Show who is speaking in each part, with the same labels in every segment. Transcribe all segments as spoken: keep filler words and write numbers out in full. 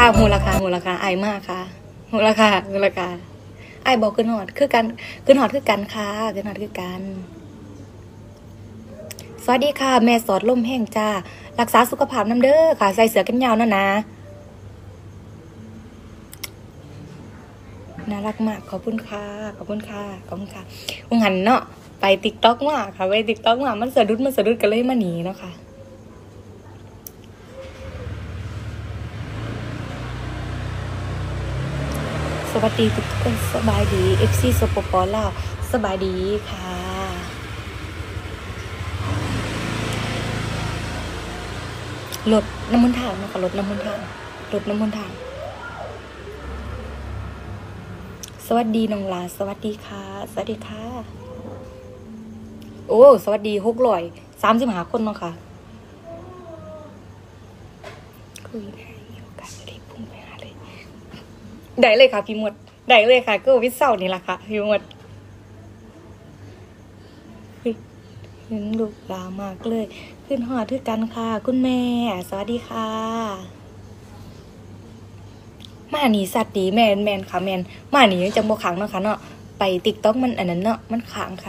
Speaker 1: หูราคาหูราคาไอมากค่ะหูราคาหูราคาไอบอกขึ้นหอดคือกันขึ้นหอดคือกันค่ะขึ้นหอดคือกันสวัสดีค่ะแม่สอดล่มแห้งจ้ารักษาสุขภาพน้ำเด้อค่ะใส่เสื้อกันยาวนะนะน่ารักมากขอบคุณค่ะขอบคุณค่ะขอบคุณค่ะวงหันเนาะไปติ๊กต็อกมาค่ะไปติ๊กต็อกมามันสะดุดมันสะดุดกันเลยมาหนีเนาะค่ะสวัสดีทุกคนสบายดีเอฟซีสปปลาวสบายดีค่ะรถน้ำมันทางนะคะรถน้ำมันทางรถน้ำมันทางสวัสดีน้องลาสวัสดีค่ะสวัสดีค่ะโอ้สวัสดีหกร้อยสามสิบห้าคนเนาะค่ะคุยได้มีโอกาสจะได้พุ่งไปหาเลยได้เลยค่ะพี่หมดได้เลยค่ะก็วิเศร้านี่แหละค่ะพี่หมดเห็นลูกลามากเลยขึ้นหอดทึกกันค่ะคุณแม่สวัสดีค่ะมาหนีสัตว์ดีแมนแมนค่ะแมนมาหนียังจังโบขังเนาะค่ะเนาะไปติ๊กต็อกมันอันนั้นเนาะมันขังค่ะ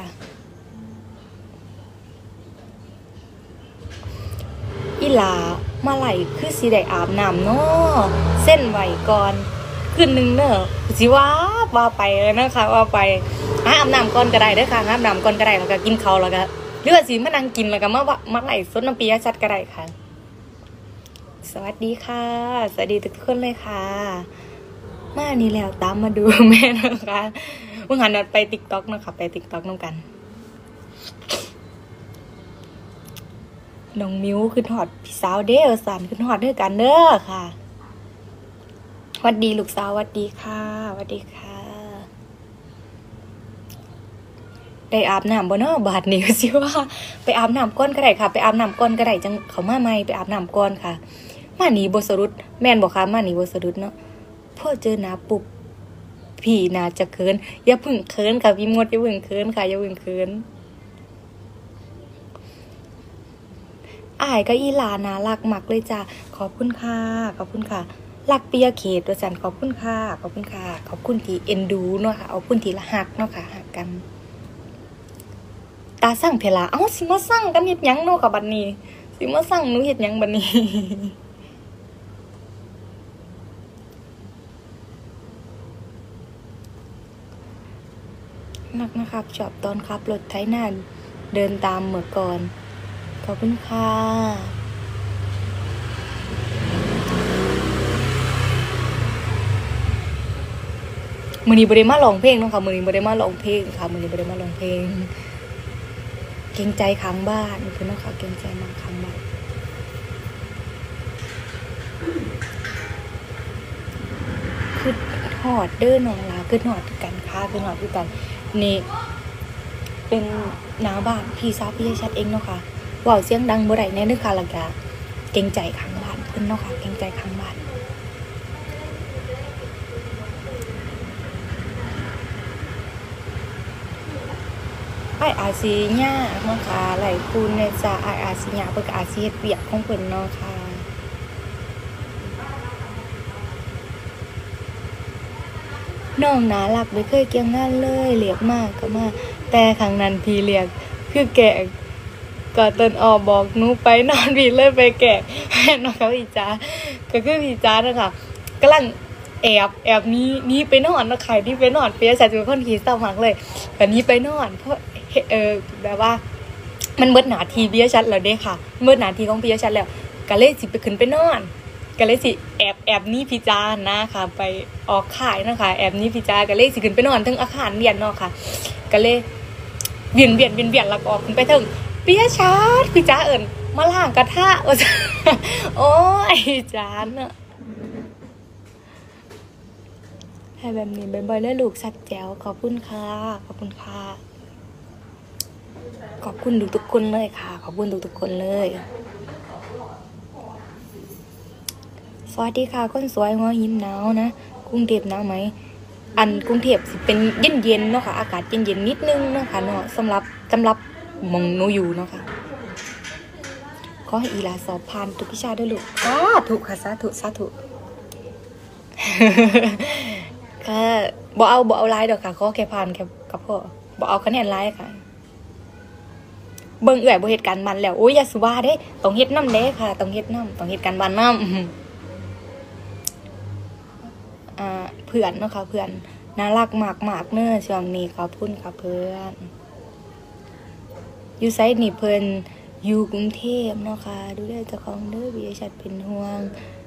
Speaker 1: อีหลามาไหลคือสีได้อาบน้ำเนาะเส้นไหวก่อนขึ้นหนึ่งเนอะสิว่าว่าไปเลยนะคะว่าไปอาบน้ำก่อนก็ได้เด้อค่ะอาบน้ำก่อนก็ได้แล้วก็กินข้าวแล้วก็เลือดสีมานั่งกินแล้วก็มามาไหลซดน้ำปียชัดก็ได้ค่ะสวัสดีค่ะสวัสดีทุกคนเลยค่ะมานี่แล้วตามมาดูแม่นะคะเมื่อวานนัดไปติ๊กต็อกนะคะไปติ๊กต็อกน้องกันน้องมิ้วขึ้นหอดพี่สาวเด้อสันขึ้นหอดด้วยกันเด้อค่ะสวัสดีลูกสาวสวัสดีค่ะสวัสดีค่ะได้อาบน้ำบ่เนาะบาดนี้ก็สิว่าไปอาบน้ำก้อนก็ได้ค่ะไปอาบน้ำก้อนก็ได้จังเขามาใหม่ไปอาบน้ำก้อนค่ะมาหนีบสรุดแม่นบอกค่ะมาหนีบสรุดเนาะพอเจอหนาปุ๊บพี่น่าจะเคินอย่าพึ่งเคินค่ะพี่มดอย่าพึ่งเคินค่ะอย่าพึ่งเคินอ้ายก็อีหลาน่ารักมากเลยจ้าขอบคุณค่ะขอบคุณค่ะรักเปียเขตตัวสันขอบคุณค่ะขอบคุณค่ะขอบคุณที่เอ็นดูเนาะค่ะเอาคุณที่ละหักเนาะค่ะหักกันตาสั่งเทลาเอ้าสิมาสั่งกันเฮ็ดหยังเนาะกับบัดนี้สิมาสั่งหนูเฮ็ดหยังบัดนี้นักนะครับชอบตอนขับรถไถนาเดินตามเมื่อก่อนขอบคุณค่ะมื้อนี้บ่ได้มาร้องเพลงเนาะค่ะมื้อนี้บ่ได้มาร้องเพลงค่ะมื้อนี้บ่ได้มาร้องเพลงเกรงใจค้างบ้านเพิ่นเนาะค่ะเกรงใจมาค้างบ้านคือหอดเด้อน้องลาคือหอดกันค่ะคือหอดคือกันนี่เป็นน้าบ้านพี่สาวพี่ชัดเองเนาะค่ะเว้าเสียงดังบ่ได้แน่เด้อค่ะแล้วก็เกรงใจค้างบ้านเพิ่นเนาะค่ะเกรงใจค้างบ้านไอ้อาซีญาเนาะค่ะไหลคูณเนี่ยจ้ะไอ้อาซีญาเพิ่นก็อาซีเฮ็ดเวียกของเพิ่นเนาะค่ะน้องน่ารักไม่เคยเกี่ยงงานเลยเรียกมากก็มาแต่ครั้งนั้นพี่เรียกคือแกะก็ตนออกบอกหนูไปนอนพี่เลยไปแกะแม่น้องเขาพี่จ้าก็คือพี่จ้านะคะกำลังแอบแอบนี้นี้ไปนอนนะใครที่ไปนอนเปียใส่เป็นคนขี้เศร้ามากเลยแต่นี้ไปนอนเพราะเออแบบว่ามันเบิดหนาทีเบียชัดแล้วเด้ค่ะเบิดหนาทีของเบียชัดแล้วก็เลยสิไปขึ้นไปนอนก็เลยสิแอบแอบนี้พี่จ้านะคะไปออกขายนะคะแอบนี้พี่จ้าก็เลยสิขึ้นไปนอนทั้งอาคารเรียนเนาะค่ะก็เลยเบียนเบียนเบียนเบียนแล้วก็ออกขึ้นไปถึงเปียชัดพี่จ้าเอิญมาล่างกระทะโอ้ยจ้าเนาะให้แบบนี้บ่อยๆแล้วลูกสัตว์แจ๋วขอบคุณค่ะขอบคุณค่ะขอบคุณทุกๆคนเลยค่ะขอบคุณทุกๆคนเลยสวัสดีค่ะคนสวยหัวหินหนาวนะกรุงเทพหนาวไหมอันกรุงเทพสิเป็นเย็นๆเนาะค่ะอากาศเย็นๆนิดนึงเนาะค่ะเนาะสำหรับสำหรับมองหนูอยู่เนาะค่ะขอให้อีหลาสอบผ่านทุกวิชาด้วยลูกสาธุค่ะสาธุสาธุค่ะบ่เอาบ่เอาไลน์ดอกค่ะขอแค่ผ่านแค่กับพ่อบ่เอาคะแนนไลน์ค่ะเบิ่งเอื่อยบ่เฮ็ดการบ้านแล้วโอ้ยอย่าสุว่าเด้ต้องเฮ็ดนำเด้ค่ะต้องเฮ็ดนำต้องเฮ็ดการบ้านนำอ่าเพื่อนเนาะค่ะเพื่อนน่ารักมากๆเด้อช่วงนี้ขอบคุณค่ะเพื่อนอยู่ไสนี่เพิ่นอยู่กรุงเทพเนาะค่ะดูแลเจ้าของเด้อวิชัดเป็นห่วง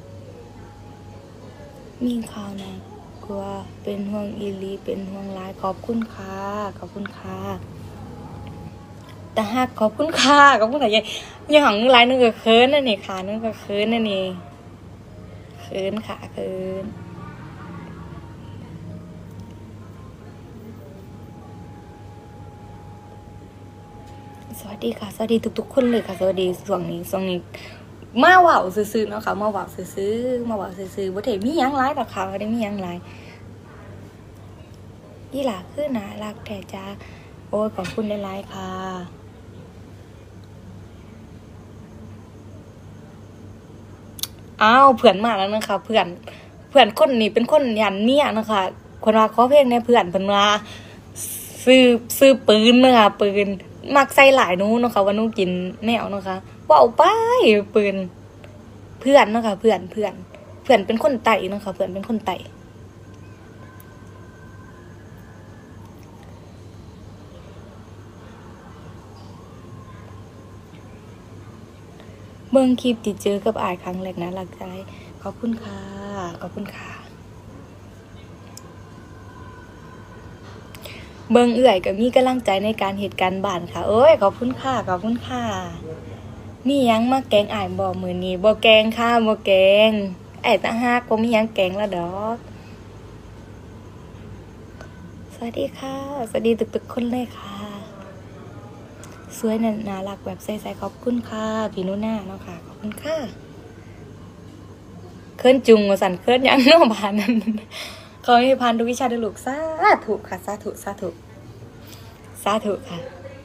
Speaker 1: มีข่าวนะกลัวเป็นห่วงอีหลีเป็นห่วงหลายขอบคุณค่ะขอบคุณค่ะแต่ฮักขอบคุณค่ะขอบคุณค่ะยังยังหังหลายนึงก็เคินนั่นนี่ค่ะนึงก็เคินนั่นนี่เคินค่ะเคินสวัสดีค่ะสวัสดีทุกๆคนเลยค่ะสวัสดีช่วงนี้ช่วงนี้มาว่าวซื้อๆเนาะค่ะมาว่าวซื้อๆมาว่าวซื้อๆบ่ได้มีหยังหลายดอกค่ะบ่ได้มีหยังหลายยี่หล่าคือน่ารักแท้จ้าโอ้ยขอบคุณหลายๆค่ะอ้าวเพื่อนมาแล้วนะคะเพื่อนเพื่อนคนนี้เป็นคนยันเนี่ยนะคะคนว่าขอเพลงในเพื่อนเพิ่นว่าซื้อซื้อปืนนะคะปืนมักใส่หลายนู้นนะคะว่านู้กินแนวนะคะว่าเอาไปปืนเพื่อนนะคะเพื่อนเพื่อนเพื่อนเป็นคนไต่นะคะเพื่อนเป็นคนไต่เบิ่งคลิปติดเจอกับอายครั้งแรกนะรักใจขอบคุณค่ะขอบคุณค่ะเบิ่งเอื่อยก็มีกำลังใจในการเหตุการณ์บ้านค่ะเอ้ยขอบคุณค่ะขอบคุณค่ะมียังมาแกงอายบ่มื้อนี้บ่แกงค่ะบ่แกงไอ้ตาฮักบ่มียังแกงละดอกสวัสดีค่ะสวัสดีทุกๆคนเลยค่ะสวยน่ารักแบบใสๆขอบคุณค่ะพี่นุน่าเนาะค่ะขอบคุณค่ะเคินจุงว่าสั่นเคินยังเนาะบ้านนั้นขอให้ผ่านทุกวิชาด้วยลูกสาธุค่ะสาธุสาธุสาธุค่ะ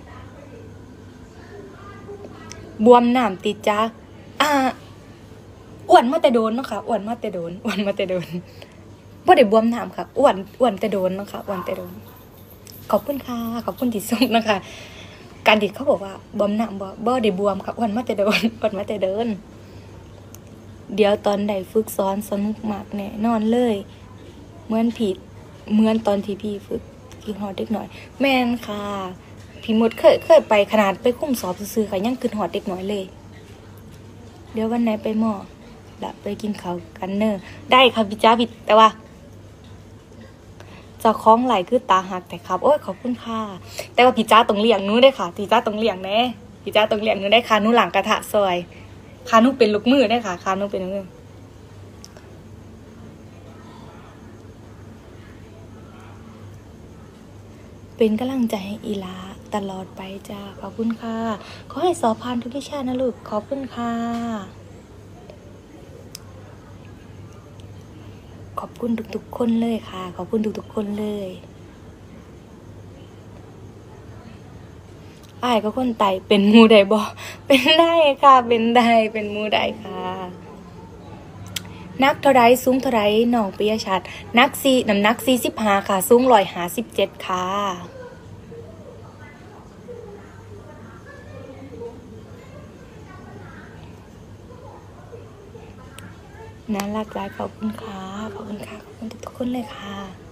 Speaker 1: บวมน้ำติดจ้าอ่าอ้วนมาแต่โดนเนาะค่ะอ้วนมาแต่โดนอ้วนมาแต่โดนบ่ได้บวมน้ำค่ะอ้วนอ้วนแต่โดนเนาะค่ะอ้วนแต่โดนขอบคุณค่ะขอบคุณที่ส่งนะคะการดิดเขาบอกว่าบวมน้ำบ่บ่ได้บวมค่ะอ้วนมาแต่โดนอ้วนมาแต่เดินเดี๋ยวตอนใดฝึกซ้อนสนุกมากแน่นอนเลยเหมือนผิดเหมือนตอนที่พี่ฝึกกินฮอดเด็กหน่อยแม่นค่ะพี่มดเคยเคยไปขนาดไปคุ้มสอบซื้อๆค่ะยังกินฮอดเด็กหน่อยเลยเดี๋ยววันไหนไปหม้อละไปกินข้าวกันเนอได้ค่ะพี่จ้าพี่แต่ว่าจะคล้องไหลคือตาหักแต่ครับโอ้ยขอบคุณค่ะแต่ว่าพี่จ้าต้องเลี้ยงหนูได้ค่ะพี่จ้าต้องเลี้ยงแน่พี่จ้าต้องเลี้ยงหนูได้ค่ะหนูหลังกระทะซอยค่ะหนูเป็นลูกมือได้ค่ะค่ะหนูเป็นลูกมือเป็นกำลังใจให้อีลาตลอดไปจ้าขอบคุณค่ะขอให้สอบผ่านทุกวิชานะลูกขอบคุณค่ะขอบคุณทุกๆคนเลยค่ะขอบคุณทุกๆคนเลยอ้ายก็คนไต่เป็นมูได้บ่เป็นได้ค่ะเป็นได้เป็นมูได้ค่ะนักเท่าไรสูงเท่าไรน้องปิยชัดนักซีน้ำหนักสี่สิบห้าค่ะสูงร้อยห้าสิบเจ็ดค่ะน่ารักหลายขอบคุณค่ะขอบคุณค่ะขอบคุณทุกคนเลยค่ะ